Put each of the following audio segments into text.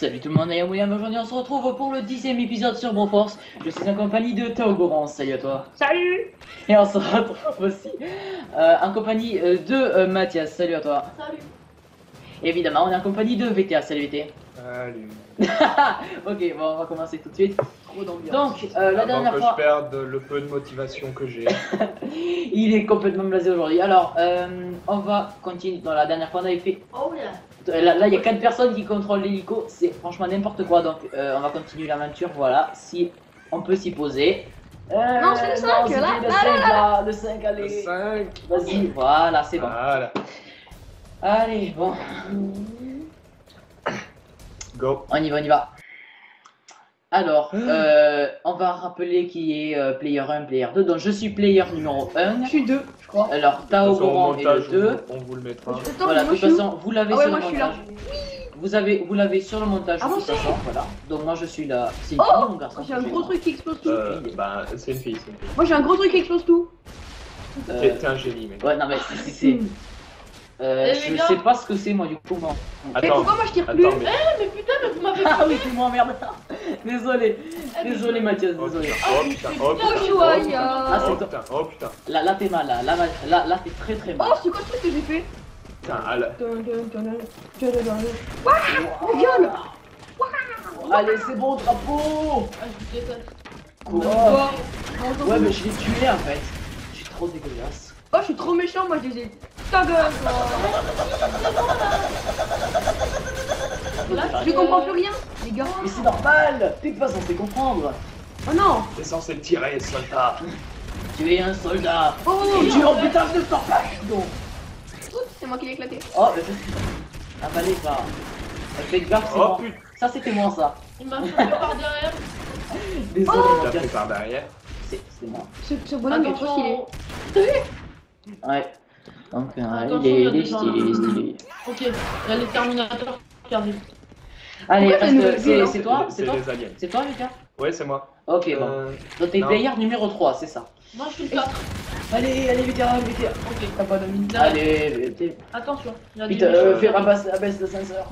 Salut tout le monde, William, aujourd'hui on se retrouve pour le 10e épisode sur Broforce. Je suis en compagnie de Théogoran, salut à toi. Salut. Et on se retrouve aussi en compagnie de Mathias, salut à toi. Salut. Et évidemment, on est en compagnie de VTA, salut VT. Salut. Ok, bon, on va commencer tout de suite. Trop d'ambiance. Donc, la dernière Avant que fois, je perde le peu de motivation que j'ai. il est complètement blasé aujourd'hui. Alors, on va continuer. Dans la dernière fois, on avait fait. Oh yeah. Là, il y a 4 personnes qui contrôlent l'hélico, c'est franchement n'importe quoi. Donc, on va continuer l'aventure. Voilà, si on peut s'y poser. Non, c'est le 5, c'est là, le là, 5, là, là, le 5, Le allez. 5. Vas-y, voilà, c'est bon. Voilà. Allez, bon, Go. on y va, on y va. Alors, on va rappeler qui est player 1, player 2. Donc, je suis player numéro 1. Je suis 2, je crois. Alors, De toute Tao façon, au Goran est le montage, 2. on vous le mettra. Attends, Voilà, de moi, toute je suis façon, vous l'avez Ah ouais, sur moi, le je suis là. montage. Vous l'avez sur le montage de Ah bon, toute c'est façon, voilà. Donc moi je suis là. C'est une Oh, fille, mon garçon. j'ai un gros truc qui explose tout. Bah, c'est une fille, c'est une fille. Moi j'ai un gros truc qui explose tout. T'es un génie, mec. Ouais, non mais c'est. les Je gars. sais pas ce que c'est moi du coup. Moi. Mais Attends, pourquoi moi je tire plus? attends, mais... Mais putain, mais vous m'avez Ah oui, c'est moi, merde. Désolé. Eh, Désolé Mathias, Oh désolé. putain, oh putain, oh putain, Oh, oh Chouaïa. putain, Ah, c'est oh toi. putain, oh putain. Là t'es mal, là t'es très très mal. Oh, c'est quoi ce truc que j'ai fait? Putain, à la... Waouh, le viol. Allez, c'est bon, drapeau. Ah, je vous déteste. Quoi Oh, Ouais, mais je l'ai tué en fait. Je suis trop dégueulasse. Oh, je suis trop méchant, moi je les ai. Ta gueule, toi. Je comprends plus rien, les gars. Mais c'est normal. T'es pas censé comprendre. Oh non. T'es censé le tirer, soldat. Tu es un soldat. Oh, Et tu es en putain de torpage donc. c'est moi qui l'ai éclaté. Oh, avalez pas. Faites gaffe, c'est Oh moi. putain, Ça, c'était moi, ça. Il m'a chopé par derrière. Désolé, t'as Mathias. fait par derrière. C'est moi. Ce bonhomme est trop stylé. Ouais. Donc, Attention, il il y a est des gens, stylé, là. il est stylé. Ok, il y a les Terminators qui arrivent. Allez, Pourquoi t'as une nouvelle ville, c'est toi C'est les aliens. C'est toi, Lucas? Ouais, c'est moi. Ok, bon. Donc, t'es non. player numéro 3, c'est ça. Moi je suis le 4. Allez, vétéran. Ok, T'as pas de mine. Allez, attention. Il y a des vite, méchants. fais abaisse l'ascenseur.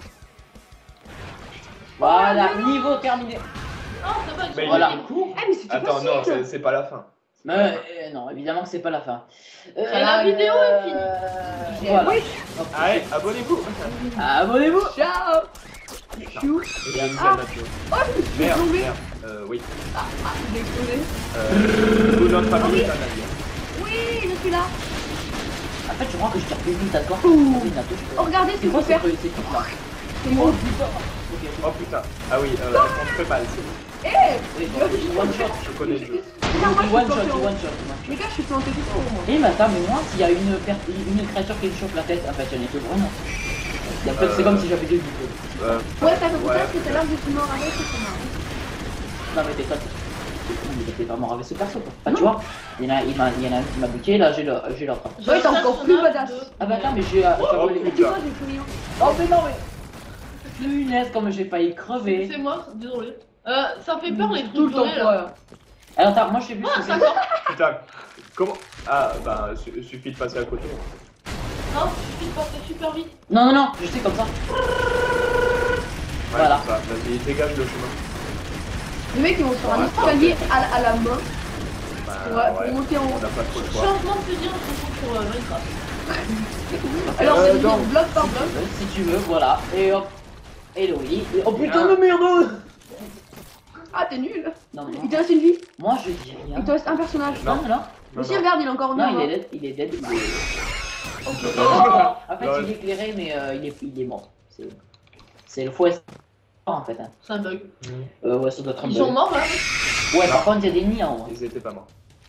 Voilà, niveau terminé. Ah, ça va, ils Mais sont Voilà. rapides. Cours. Eh, mais c'est Attends, non, c'est pas la fin. Non, évidemment que c'est pas la fin. La vidéo est finie. Voilà. Oui. Allez, abonnez-vous. Abonnez-vous. Ciao. Chou. Il y a une Ah. nature. Oh, je me suis Merde, tombé. merde. Oui. J'ai explosé. Tout notre Ah oui. ami est un alien. Oui, je suis là. En fait, je crois que je tire plus vite à toi. Ouh. Oui, Nato, je peux- Oh, regardez ce C'est qu'il quoi faut faire. ces trucs là? C'est moi. Oh putain. Ah oui, elles font très mal. Eh, Oui, one shot. Je connais le jeu. regarde, moi je One suis shot, planté en one shot. Les gars, je suis planté tout en haut, moi. Et mais attends, mais moi, s'il y a une créature qui me chauffe la tête, en fait, j'en ai que vraiment. En fait, c'est comme si j'avais deux vies. Ouais, t'as fait Ouais. ça, c'est là que je suis mort avec, c'est marrant. Non, mais t'es pas. T'es pas mort avec ce perso, quoi. Enfin, tu vois, il y en a un qui m'a buté, là, j'ai l'autre. Ouais, t'es encore plus badass. Ah bah attends, mais j'ai. Oh, Mais tu vois, j'ai plus rien. Oh, mais non, mais. Punaise, comme j'ai failli crever. C'est moi, désolé. Ça fait peur les trucs Tout le temps, dorés, là. quoi. Alors, attends, moi, je sais plus Ah, ce que ça c'est. sort. Putain. Comment? Ah, bah, suffit de passer à côté. Non, il suffit de passer super vite. Non, je sais comme ça. Ouais, Voilà. c'est ça. Vas-y, dégage le chemin. Les mecs, ils vont sur un Ouais, escalier à la main Bah, pour monter en On haut. n'a pas trop le choix. Changement de fusil, on se retrouve sur Minecraft. Alors, c'est non. bloc par bloc. Si tu veux, voilà. Et hop. Et oui. Oh putain Bien. de merde. Ah, t'es nul. Non, non. Il te reste une vie. Moi, je dis rien. Il te reste un personnage. Non, non. Mais si, regarde, il est encore Non, neuf, il hein. est dead, il est dead. Ok. En fait, Lol. il est éclairé, mais il est mort. C'est le faux espoir, en fait. Hein. C'est un bug. Ouais, ça doit être un Ils bug. sont morts là. Ouais, par contre, il y a des nids en haut. Ils étaient pas morts.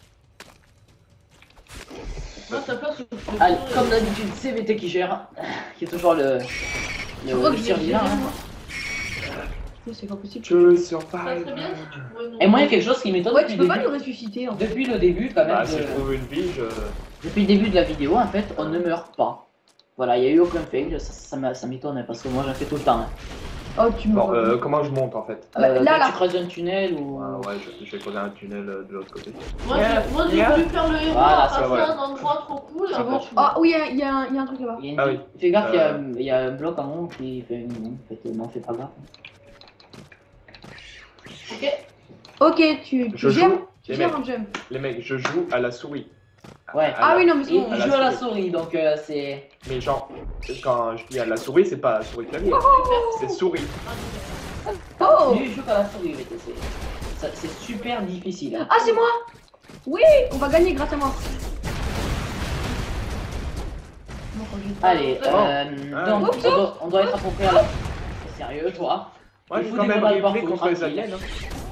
Ah, ça place. Allez, comme d'habitude, c'est VT qui gère, qui est toujours le crois que je survivant. vais gérer, Hein. moi. C'est pas possible. Je Ça survive. serait bien si tu pouvais nous- Et moi, il y a quelque chose qui m'étonne Ouais, depuis, tu peux le pas début. nous ressusciter en fait. Depuis le début, quand même. Bah, si je trouve une vie, je... Depuis le début de la vidéo, en fait, on ne meurt pas. Voilà, il n'y a eu aucun fail, ça m'étonne hein, parce que moi j'en fais tout le temps. Hein. Oh, tu Bon, meurs. comment je monte en fait? Ah bah, là, Quand là. tu creuses un tunnel ou. Ah ouais, je vais creuser un tunnel de l'autre côté. Moi, j'ai voulu faire le héros Voilà, à ça va. un endroit trop cool. Ça avant, va. je suis Ah, mort. oui, il y a un truc là-bas. Il y a une- Ah oui. Fais gaffe, il y a un bloc en haut qui fait. En fait, non, fais pas gaffe. Ok. Ok, tu Je gères, joue. tu Les gères mecs, un jump. les mecs, je joue à la souris. Ouais. Ah oui, non, mais c'est Il bon. il joue à la souris, donc c'est... Mais genre, quand je dis à la souris, c'est pas souris clavier. C'est souris. Oh Lui, il joue à la souris, mais c'est super difficile. Hein. Ah, c'est moi. Oui, on va gagner grâce à moi. Allez, donc Oups, on doit être à peu près à la... Sérieux, toi? Moi, Il j'ai fout quand des même grenades réglé partout, contre les tranquille. aliens. Hein.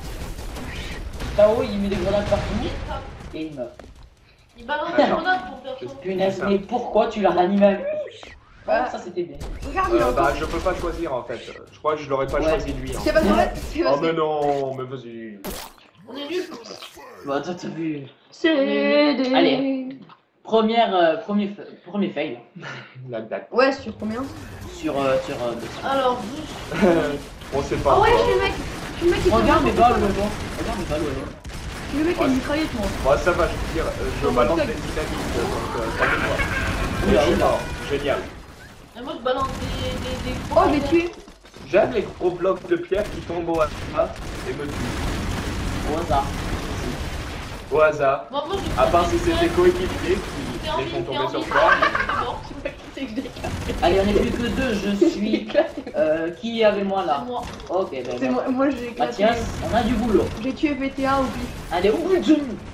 Tao, il met des grenades partout et il meurt. Il balance des grenades pour faire son. Punaise, mais pourquoi tu l'as ranimé à lui? Bah, Ça c'était bien. Regarde, il a Bah, encore. je peux pas choisir en fait. Je crois que je l'aurais pas Ouais. choisi lui. Hein. C'est pas vrai. C'est Oh, pas mais non, mais vas-y. On est nuls. Bah toi t'as vu. C'est des. Allez. Premier fail La date. Ouais, sur combien? sur Alors, On sait pas. Ah ouais, encore. je suis le mec. Je suis le mec qui Regarde mes fait- balles, le bon. Regarde mes balles, le bon. Je suis le mec qui a une mitraillette, moi. Bon, ça va, je veux dire, je Dans balance mon des sac. dynamites, donc tranquille-toi. Oula, Je suis oula. mort, génial. et moi je balance des Oh, je l'ai tué. J'aime les gros blocs de pierre qui tombent au hasard et me tuent. Au hasard. Au hasard. Moi, À part si c'est tes coéquipiers qui T'es en les vie, font t'es en tomber sur vie. toi. C'est mort. Allez, on est plus que deux, je suis. Qui est avec moi C'est là? moi. Ok, ben C'est voilà. moi, j'ai éclaté. Mathias, on a du boulot. J'ai tué VTA au pif. Allez, oh putain!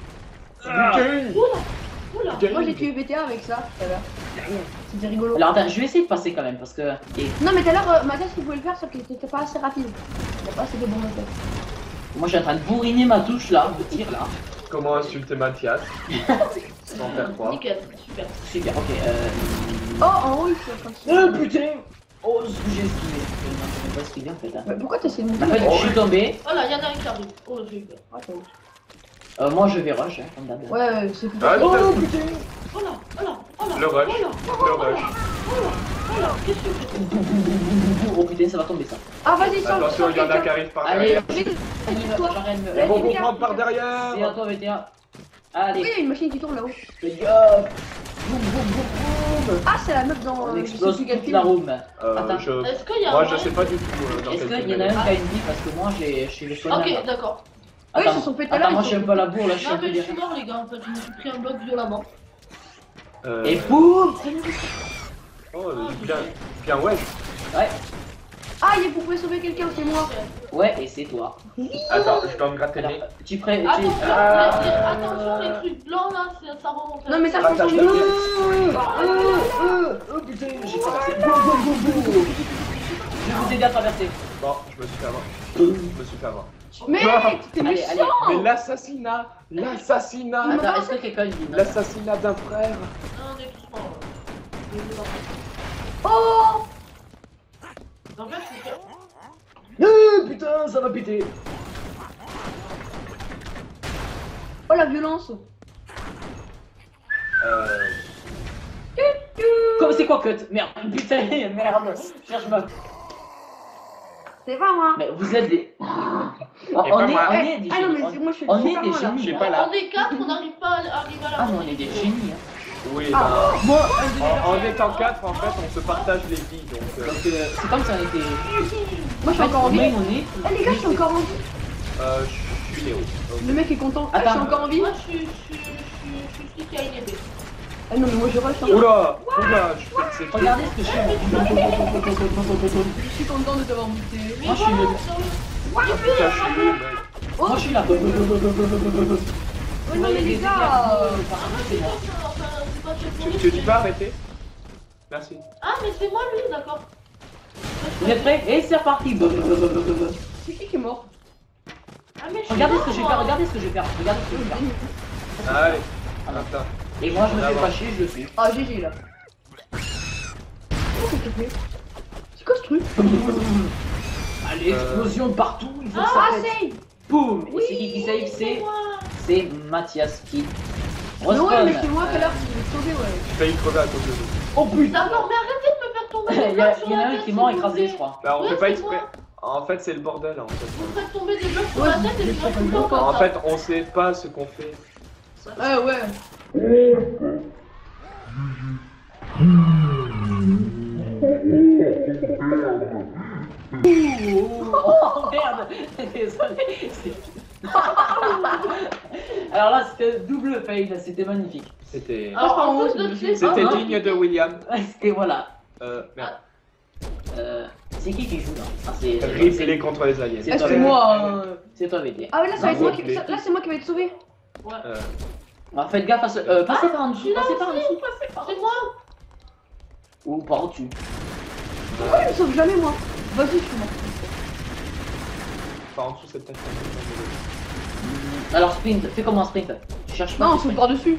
Oula. Moi, j'ai tué VTA avec ça tout à l'heure. C'était rigolo. Alors attends, je vais essayer de passer quand même parce que. Et Non, mais tout à l'heure, Mathias, tu pouvais le faire, sauf qu'il était pas assez rapide. Il a pas assez de bons réflexes. moi je suis en train de bourriner ma touche là, de tir là. Comment insulter Mathias sans faire croire. Nickel, super. Super, ok. Oh, en haut, il faut comme ça. Putain! Oh, ce que j'ai esquivé. Non, je sais pas esquivé en fait. Hein. Mais pourquoi t'essaies de monter En fait, je suis tombé. Voilà, y'en a un qui arrive. Oh, j'ai eu peur. Ah, t'as honte. Moi je vais rush, hein, comme d'hab. Ouais, c'est plus Ah, facile. putain. Oh là, oh là, oh là. Le rush, Oh là, le rush. oh là. Qu'est-ce que c'est? Oh putain, ça va tomber ça. Ah, vas-y, sors. Attention, il y en a qui arrivent par Allez, derrière. j'arrête de me. Ils vont Ouais, vous prendre par C'est à derrière. toi, VTA. Oui, Allez, il y a une machine qui tourne là-haut. les gars. Boum, boum, boum, boum. Ah, c'est la meuf dans. On je explose sais plus quel toute film. la room. Attends. Est-ce qu'il y a Moi, un je moyen- sais pas du tout dans Est-ce quel qu'il y en a un qui a une vie parce que moi je suis le soignant. Ok, d'accord. Ouais, ils Attends, se sont fait tout à l'heure. attends, moi ils je suis un sont- peu à la bourre là, je suis Non, un peu mais je derrière. suis mort, les gars. En fait, je me suis pris un bloc violemment. Et boum. Oh, bien ouais. Ouais, Ah, vous pouvez sauver quelqu'un, c'est moi. ouais, et c'est toi. Attends, je dois me gratter le Alors, nez. tu prêt? Attention, Ah. attention, les trucs blancs là, ça remonte. Non, mais ça, Attends, change je de dois- Oh putain, j'ai traversé. Boum, boum, boum, boum. Je vais vous aider à traverser. Bon, je me suis fait avoir. Je me suis fait avoir. Mec, t'es Allez, méchant. Mais l'assassinat. L'assassinat. Attends, est-ce que quelqu'un dit non? L'assassinat d'un frère. Non, on est tous morts. Oh, En fait, c'est que- Putain, ça va péter. oh la violence. Comme c'est quoi cut? Merde, putain, merde. Cherche ma. C'est pas moi. Mais vous êtes des. On Et pas est, moi. on est des Ah non, génies. mais moi je suis On est super des loin, là. génies. Je sais hein. pas là. On est 4, on n'arrive pas à arriver à la Ah, mais on est des génies. Hein. Oui, Ah. bah. Moi, En étant 4, en fait, on se partage les vies. Donc, donc c'est comme si on était. Moi je suis encore en vie. Même on est. Eh les gars, je suis encore en vie. je suis Léo. Donc, Le mec est content. Ah, je Attends. suis encore en vie. Moi, je suis celui qui a une épée. Ah non, mais moi je rush. hein. Oula, oula, je fais de ces Regardez ce que je fais. Je suis content de t'avoir buté. Mais Moi, je suis voilà, le- sur le- Putain, je suis nul, mec. Oh, Moi je suis là. ouais, non, mais les gars. Ah, c'est pas ça, enfin, c'est pas chez Tu Police, vas arrêter Merci. Ah, mais c'est moi lui, d'accord. Vous êtes prêts? Et c'est reparti. C'est qui est mort? Ah, mais je suis Regardez ce mort, que je vais moi. faire. Regardez ce que je vais faire. Regardez ce que je vais faire. Allez, Ah, non. attends. Et moi je me fais pas chier, je le fais. Ah, GG là. Oh, qu'est-ce que tu fais? C'est quoi ce truc? Allez, explosion de partout. Il faut que Ah, ça pète. save! Boum. Et Oui, c'est qui save? C'est. moi. C'est Mathias qui. Non, ouais, Respawn. mais c'est moi tout à l'heure qui l'ai sauvé, ouais. J'ai failli crever à cause de vous. Oh putain. D'accord, mais arrêtez de me faire tomber des Il blocs sur y en a la un tête, qui est mort s'il vous écrasé, plaît. je crois. Bah, on Ouais, fait pas c'est exprès. moi. En fait, c'est le bordel, en fait. Vous me faites tomber des blocs sur Ouais, la tête et je c'est reste tout le temps pas comme En ça. fait, on sait pas ce qu'on fait. Ouais, ouais. Oh, merde. Désolé. Alors là, c'était double fail, c'était magnifique. C'était Alors, en plus de c'est- ça, c'était Ah, digne de William. C'était voilà. Merde. C'est qui joue là? Ah, c'est Ripley contre les aliens. c'est toi, c'est moi. C'est toi, VT. Ah, mais là, ça va être Non, moi qui... mais- Là, c'est moi qui vais être sauvé. Alors faites gaffe à ce. Passez par en dessous, passez par en dessous. c'est moi. Ou par au-dessus. Pourquoi il me sauve jamais, moi? Vas-y, je suis mort. Par en dessous, c'est peut-être Alors sprint, fais comme un sprint. Tu cherches pas. Non, tu on saute sprints. par-dessus.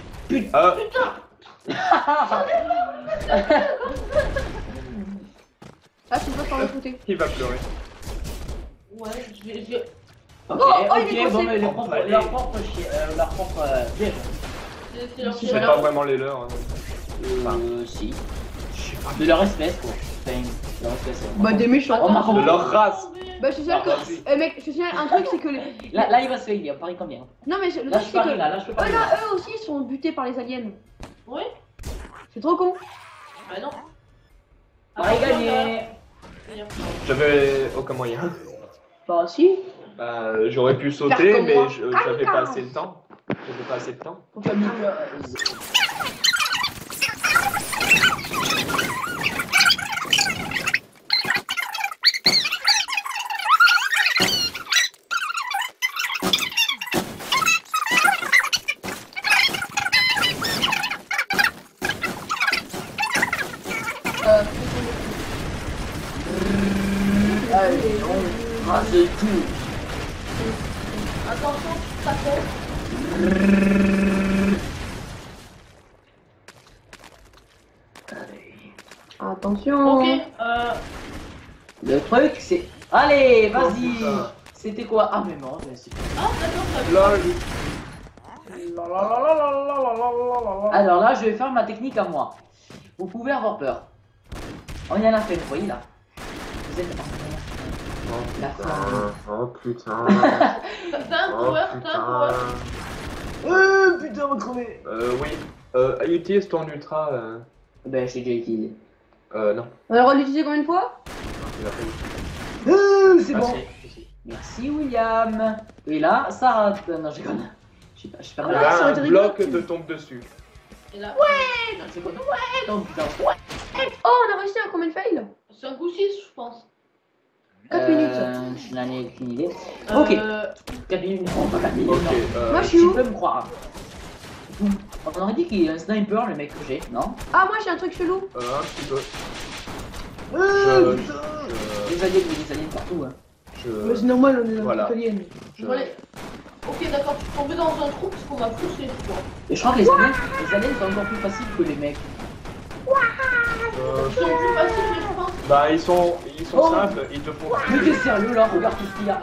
Ah, tu passes par le côté. il va pleurer. Ouais, je vais. Ok, Oh, il ok, est bon, coincé. mais leur propre piège. C'est leur C'est pas vraiment les leurs. Hein. Si. De leur espèce, quoi. Enfin, leur espèce. Bah, des méchants. Oh, Marco. De leur race. Bah, je te signale Ah, que. vas-y. Eh, mec, je te signale un truc, c'est que les. Là, il va se faillir, on parie combien? Non, mais le Là, truc, je c'est parie, que. là, je peux pas. Eux, là, eux aussi, ils sont butés par les aliens. Oui. C'est trop con. Bah non. Pareil gagné. J'avais aucun moyen. Bah, si. Bah, j'aurais pu Car sauter, comme mais moi. j'avais pas assez de temps. J'avais pas assez de temps. Allez, on rase tout. Attention, ça fait. Attention. Ok, Le truc, c'est. Allez, Oh, vas-y. putain. C'était quoi? Ah, mais non, mais c'est. Ah, d'accord, ça Lol. Alors là, je vais faire ma technique à moi. Vous pouvez avoir peur. On y en a fait, vous voyez là. Vous êtes. La flamme. Oh putain. T'as un coureur, t'as un coureur. Putain, on va crever. Oui. Utilise ton ultra. Ben, j'ai déjà utilisé. Non. On a le droit de l'utiliser combien de fois? Il a pas eu. C'est Ah, bon. si. Merci, William. Et là, ça rate. Non, j'ai connu. Je sais pas. Et Ah, là, ça aurait un été bloc rigolo. te tombe dessus. Et là, C'est quoi? Ouais, non, putain. Ouais. Oh, on a réussi à combien de fails? 5 ou 6, je pense. 4 minutes. Je n'en ai aucune idée. Ok. 4 minutes, non, pas 4 minutes. Ok. non. Moi, je suis Tu où? peux me croire. On aurait dit qu'il est un sniper, le mec que j'ai, non? Ah, moi j'ai un truc chelou. Un petit peu. Des aliens partout. Hein. Mais c'est normal, on est dans Voilà. une alien. Allez. Ok, d'accord, tu es tombé dans un trou parce qu'on m'a poussé, je crois. Et je crois que les aliens sont encore plus faciles que les mecs. Ils sont plus faciles, mais je pense. Bah ils sont Oh. simples, ils te font. Mais t'es sérieux là? Regarde tout ce qu'il y a.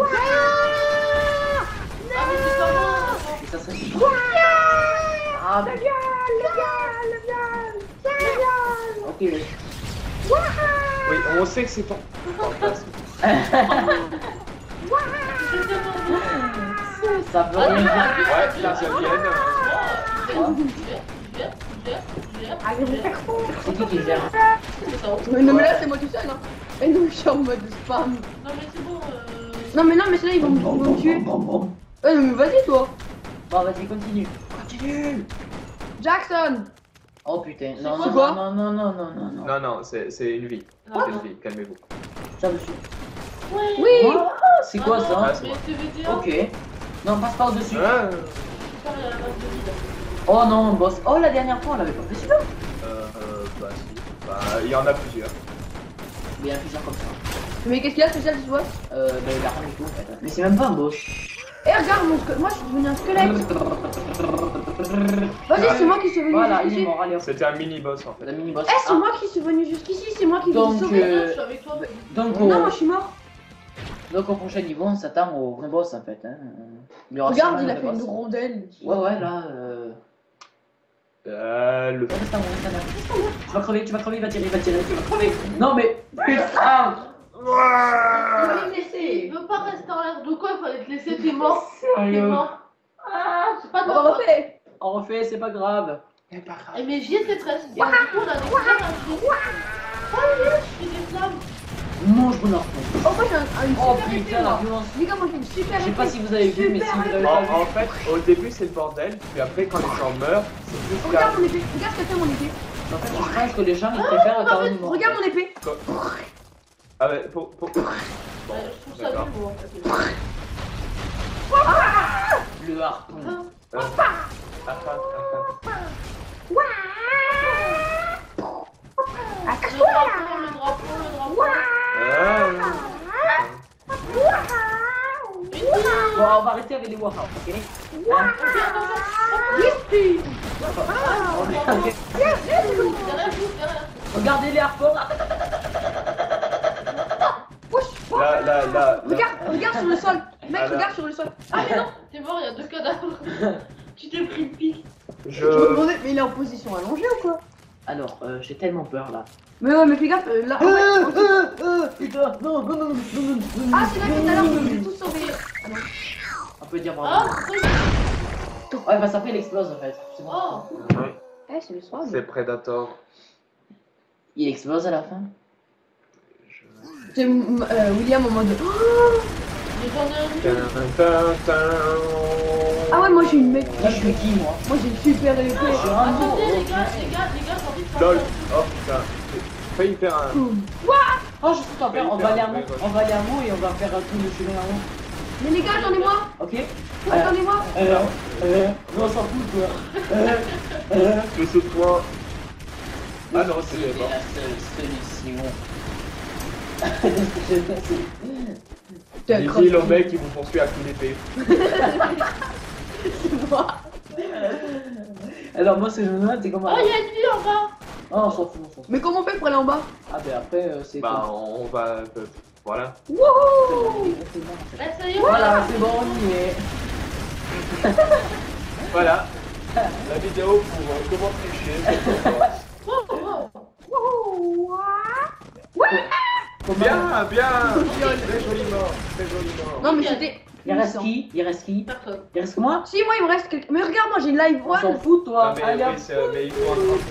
Ah, mais c'est pas moi. Et ça serait super. Ah, mais... Ok, mais... Oui, on sait que c'est ton fantasme. Ça veut rien dire. Ouais, les aliens. C'est qui gère? Mais non, mais là c'est moi tout seul. Hein. Et non, je suis en mode spam. Non, mais c'est bon. Non, mais c'est là, ils vont me tuer. Bon, Ouais, mais vas-y, toi. vas-y, continue. Continue. Jackson. Oh putain, non, C'est non, quoi non, non, non, non, non, non. Non, non, c'est une vie. Non, C'est une vie, calmez-vous. Ça me suit. Oui. Ah, c'est quoi ça? Ah, c'est Mais moi. c'est VTA. Ok. Non, passe pas au-dessus. Ah, Putain, il y a la base de vide. Oh non, boss. Oh, la dernière fois, on l'avait pas fait celui-là. bah si. Bah, il y en a plusieurs. Mais il y a plusieurs comme ça. Mais qu'est-ce qu'il y a de spécial, tu vois? Ben, il a rien du tout en fait. Mais c'est même pas un boss. Eh, regarde, moi je suis devenu un squelette. Vas-y, c'est moi qui suis venu Voilà, il est jusqu'ici. mort, allez hop. C'était un mini-boss en fait. La mini-boss. Eh, c'est moi qui suis venu jusqu'ici, c'est moi qui vous ai Donc, sauvé. Je suis avec toi. Donc, Non, moi je suis mort. donc au prochain niveau, on s'attend au vrai boss en fait. Hein. Il y aura Regarde, sûrement il a un fait vrai une boss. rondelle. Ouais, là. Le... Reste à moi, reste à moi. Tu vas crever, il va tirer, tu vas crever. Non mais. Putain. Il va me Il laisser. veut pas rester en l'air. De quoi il fallait te laisser? T'es mort. T'es Sérieux. mort. C'est pas de On ma va faute. refaire. On refait, c'est pas grave. Eh, mais j'y étais presque. Et du coup, on a des flammes. Oh, yes, je fais des flammes. Mange mon harpon. Oh, moi j'ai une Oh super épée, putain, la moi. violence. Les gars, moi j'ai une super Je sais épée. pas si vous avez vu, mais si vous avez pas vu. En fait, au début c'est le bordel, puis après quand les gens meurent, c'est plus Oh, regarde calme. mon épée, regarde ce que fait mon épée. En fait, je pense que les gens ils préfèrent carrément. Regarde mon épée. Ah ouais, pour... Ouais, je trouve ça D'accord. nul, moi, en fait. Le harpon. Le drapeau. Bon, on va arrêter avec les warhouse, ok? Hein? Regardez les harpons. Là. Regarde sur le sol. Mec, Ah, là. regarde sur le sol. Ah mais non, t'es mort, il y a 2 cadavres. Tu t'es pris le pic. Je me demandais, mais il est en position allongée ou quoi? Alors, j'ai tellement peur là. Mais ouais, mais fais gaffe, là. Putain, non. Ah, c'est là tout à l'heure, vous avez tous sauvé. Ah non. On peut dire Ah, bravo. oui. Ouais, bah ça fait il explose en fait. C'est bon. Oh. Eh, c'est le soir. C'est Predator. Il explose à la fin. C'est William en mode. Mais j'en ai un but. Ah ouais, moi j'ai une mec. Là, je suis qui moi? Moi j'ai une super épée. Je suis un Attendez, mot. les gars, j'ai envie de LOL. faire Oh putain. J'ai failli faire un... Oh, je sais quoi faire. On va aller à Mont. On va aller à Mont et on va faire un tour de chemin à Mont. Mais les gars, attendez-moi. Ok? Attendez-moi. On s'en fout quoi. Le saut de toi. Ah non, c'est C'était bon. la seule solution. Dis-le aux mecs qui vous poursuivent à coups d'épée. C'est moi. Alors moi ce que je me demande c'est comment... Oh, il y a une vie en bas. Oh on s'en fout, on s'en fout. Mais comment on fait pour aller en bas? Ah ben après c'est... Bah on va... Voilà. Wouhou. Là, ça y est, Voilà, c'est bon, on y est. Voilà. La vidéo pour comment tricher. Oh, Bien, bien. Très joliment. Très joliment. Non, mais c'était. Il reste qui? Il reste qui? personne. Il reste que moi? Si, moi il me reste quelqu'un. Mais regarde, moi j'ai une live On s'en one. fout toi. Non, Allez, mais, hop. oui, mais il faut un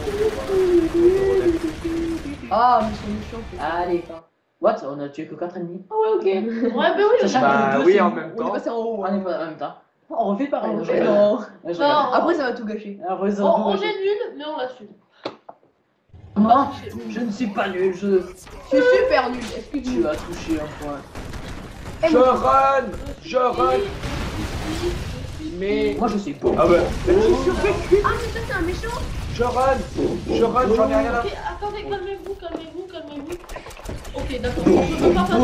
rapport. Ah, mais c'est méchant. Allez. What? On a tué que 4 ennemis? Ah ouais, ok. Ouais, bah oui. Sachant Bah que nous deux, oui, c'est- en même On est temps. passé en haut. On est pas en même temps. On refait pareil. On je refait, rigole. non. Je rigole. Non. Après, ça va tout gâcher. Après, ça On va. est nul, mais on l'a su. Moi, je ne suis pas nul. Je suis super nul. Est-ce que Tu tu. as touché un point. Je run. Je run. Mais... Moi, je suis bon. Ah bah... Ah, mais ça c'est un méchant. Je run. J'en ai rien à... Ok, attendez, calmez-vous. Ok, d'accord, je peux pas passer.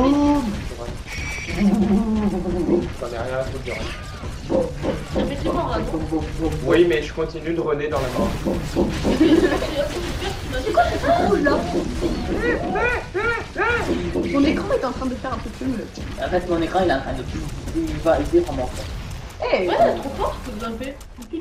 J'en ai rien à foutre de run. Mais c'est mort là, non? Oui, mais je continue de runner dans la mort. C'est quoi ce truc rouge là? Mon écran est en train de faire un peu plus nul. En fait, mon écran, il est en train de... Il est vraiment fort. Eh, Ouais, c'est trop fort ce que vous avez fait.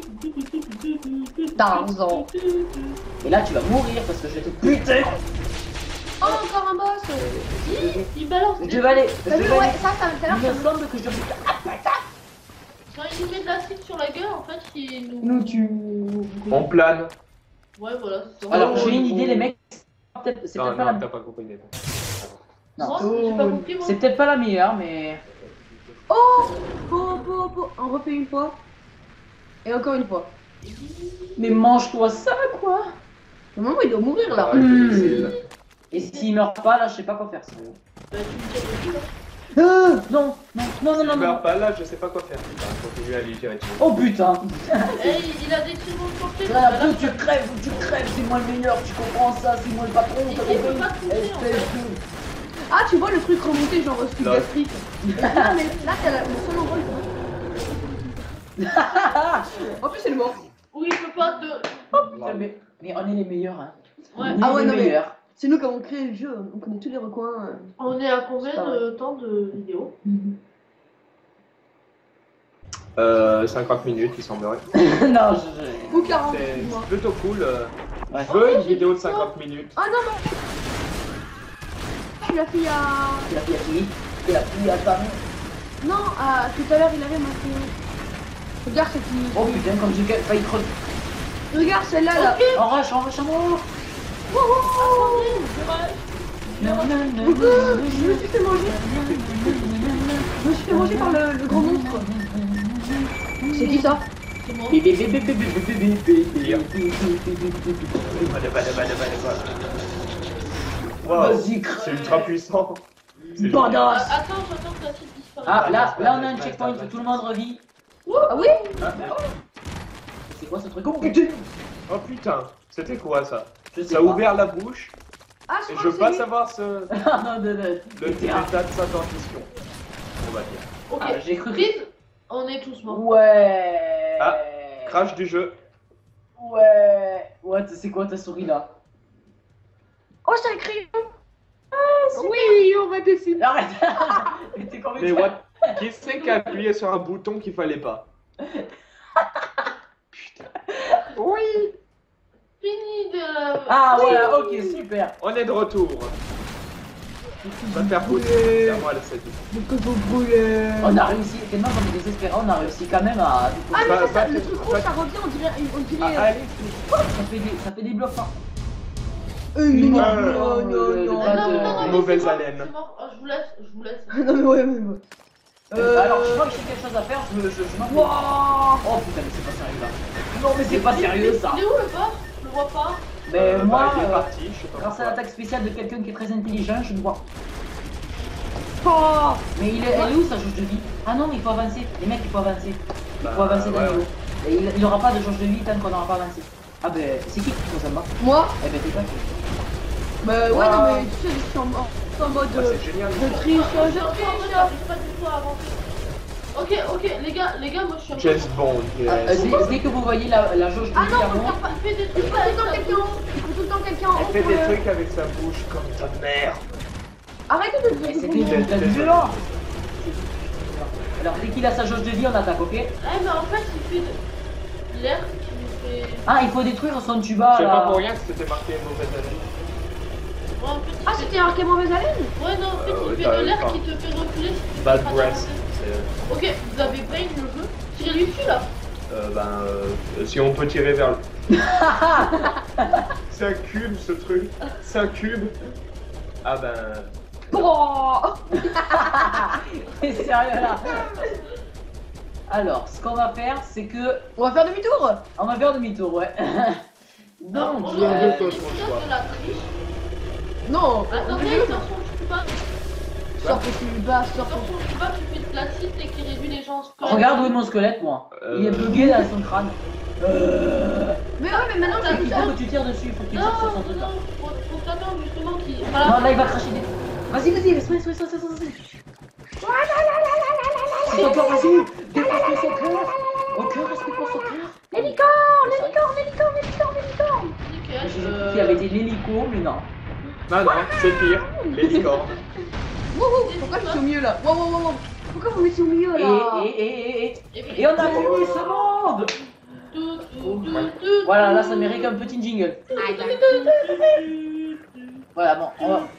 Tarzan. Et là, tu vas mourir parce que je vais te buter. Oh, encore un boss. Il balance. Je vais aller... T'as vu, ouais, ça Il l'air. me semble que je vais... Quand il nous met de l'acide sur la gueule, en fait, il nous. Nous tu. On plane. Ouais, voilà, c'est ça. Alors, j'ai une idée, les mecs. C'est Non, peut-être pas non, la... t'as pas compris. Mais... Non. Moi, j'ai pas compris, moi. C'est peut-être pas la meilleure, mais... Oh, on refait une fois. Et encore une fois. Mais mange-toi ça, quoi. Maman, il doit mourir là. Ah, difficile. Et s'il meurt pas, là, je sais pas quoi faire. Ça. Bah, tu me tiens dessus, là. Non, Si je meurs pas là, je sais pas quoi faire. Continue à lui tirer dessus. Oh putain. Eh, il a des tirs de portée. Là, faut que tu crèves, c'est moi le meilleur, tu comprends ça, c'est moi le patron, Il t'as peut compris? pas toucher, en fait. Espèce Ah, tu vois le truc remonté, genre sous Non. gastrique. Là, mais là, t'as le seul endroit où En plus, c'est le mort. Oui, il peut pas te. de... mais on est les meilleurs, hein. Ouais. On est Ah ouais, les non, mais- meilleurs. C'est nous qui avons créé le jeu, on connaît tous les recoins. On est à combien C'est pas de temps de vidéo? 50 minutes, il semblerait. Non, Ou 40, C'est excuse-moi. plutôt cool. Ouais. Je veux une vidéo de 50 minutes. Ah non, non. Tu l'as fait à. Il a pris à qui? Il a pris à ta mère. Non, tout à l'heure, il avait marqué. Regarde cette qui. Oh putain, comme j'ai failli crever. Regarde celle-là, là. En rush, à mort. Attendez, Je me suis fait manger. Je me suis fait manger par le grand monstre. C'est qui ça? C'est moi. Wow, Vas-y, c'est ultra puissant. C'est badass. Attends, j'attends que la cible disparaisse. Ah, là on a un checkpoint, tout le monde revit. Ah oui? génial. C'est quoi ce truc? Oh putain! Oh putain, c'était quoi ça? Je sais Ça a pas. ouvert la bouche Ah, et crois je que veux pas c'est lui. savoir Ah non, le état de sa dentition. On va dire. Ok, Ah, j'ai cru que- Freeze, on est tous morts. Ouais. Ah, Crash du jeu. Ouais. Ouais, c'est quoi ta souris là? Oh, c'est un crayon. Oui, on va dessiner. Arrête. Mais t'es convaincu? Mais what? Qui c'est qui a appuyé sur un bouton qu'il fallait pas? Oui. Fini de... Ah voilà, ok, super. On est de retour. Va faire pousser. C'est à moi le 7. Que vous brûlez. On a réussi, tellement qu'on est désespérés, on a réussi quand même à... Ah, mais Bah, ça, bah, le truc rouge, ça revient, on dirait. Ah, allez, Ça fait des blocs par... Non, non, non, non, non. pas Ah, de- non, non, non, mauvaise mais c'est mort, haleine. c'est mort. Oh, je vous laisse. Non, mais ouais. Alors, je crois que j'ai quelque chose à faire, je m'en fais. Wouah. Oh putain, mais c'est pas sérieux là. Non, mais c'est pas sérieux ça. Il est où le boss? Je le vois pas. Mais moi, il est parti, je sais pas grâce à pourquoi. l'attaque spéciale de quelqu'un qui est très intelligent, je le vois. Oh. Mais elle est où sa jauge de vie? Ah non, mais il faut avancer. Les mecs, il faut avancer. Il faut Bah, avancer d'un ouais, niveau. Et il aura pas de jauge de vie tant qu'on n'aura pas avancé. Ah ben, c'est qui passe en bas? Moi? Eh ben, t'es pas. Bah ouais, Wow. non, mais tu sais, je suis en mode. Ah, c'est génial. Je triche, je J'arrive triche. pas du tout à avancer. Ok, les gars, moi je suis en James Bond. Ah, yes. dès que vous voyez la jauge de Ah vie non, à faut moi, faire pas. Fais des Il trucs faut tout le temps avec quelqu'un. Il faut tout le temps quelqu'un en Elle fait haut. des trucs avec sa bouche comme ta mère. Arrête de eh, le c'était Désolé. du violent. Alors, dès qu'il a sa jauge de vie, on attaque, ok? Eh, mais en fait, il fait de l'air qui nous fait. Ah, il faut détruire son tuba C'est pas là. pour rien que c'était marqué mauvaise haleine. Ouais, en fait, il Ah, fait- c'était marqué mauvaise haleine? Ouais, non, en fait, ouais, il t'as- fait de l'air enfin, qui te fait reculer si tu Bad fais pas breath. avancer. Ok, vous avez brain le jeu. Tirez-lui dessus là. Si on peut tirer vers le. C'est un cube ce truc. C'est un cube. Ah ben. Oh. T'es sérieux là? Alors, ce qu'on va faire, c'est que. On va faire demi-tour. On va faire demi-tour, ouais. Non, Donc, on j'ai un a peu fait peur, des je choses crois. de la triche. Non. Attendez, il sort son tuba. Sors ton bas, sors Sort ton. son tuba qui fait de l'acide et qui réduit les gens. regarde où est mon squelette, moi. Il est bugué dans son crâne. Mais ouais, mais maintenant Il j'ai faut que tu tires dessus, il faut que tu Non, tires sur son truc là. non, faut t'attendre justement qu'il. Non, là il va cracher des. Vas-y, laisse-moi. C'est ton cœur, vas-y. Dépasse son cœur. Au cœur, respecte son cœur. Les licornes. Nickel. J'ai cru qu'il y avait des l'hélico, mais non. Non, non, c'est pire. Les licornes. Wouhou. Pourquoi je suis au milieu là? Wow. Pourquoi vous mettez au milieu là? Et on a fini ce monde. Voilà, là ça mérite un petit jingle. Voilà, bon, on va.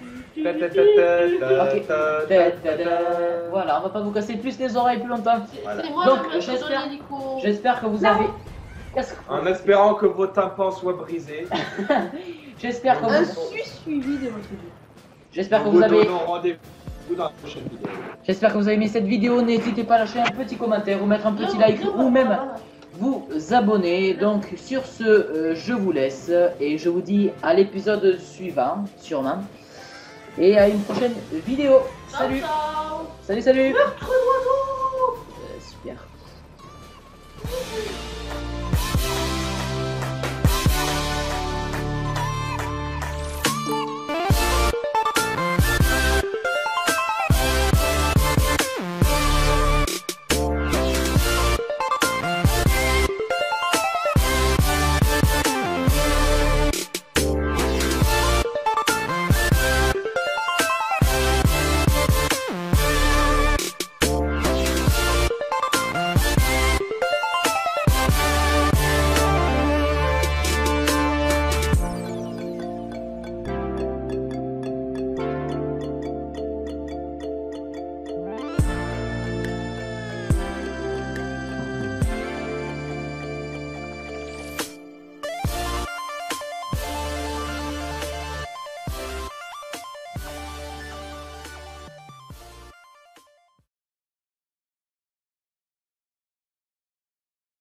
Voilà, on va pas vous casser plus les oreilles plus longtemps. Voilà. C'est moi Donc, la version de j'espère- l'hélico. J'espère que vous avez. Qu'est-ce que- En espérant que vos tympans soient brisés. J'espère que Un vous. suivi de votre vie. J'espère que Nous vous vous avez. donnons rendez-vous dans la prochaine vidéo. J'espère que vous avez aimé cette vidéo. N'hésitez pas à lâcher un petit commentaire ou mettre un petit Non, like non, ou même voilà. vous abonner. Donc sur ce, je vous laisse et je vous dis à l'épisode suivant, sûrement. Et à une prochaine vidéo. Salut. Ciao, ciao. Salut. Meurtre d'oiseau. Super.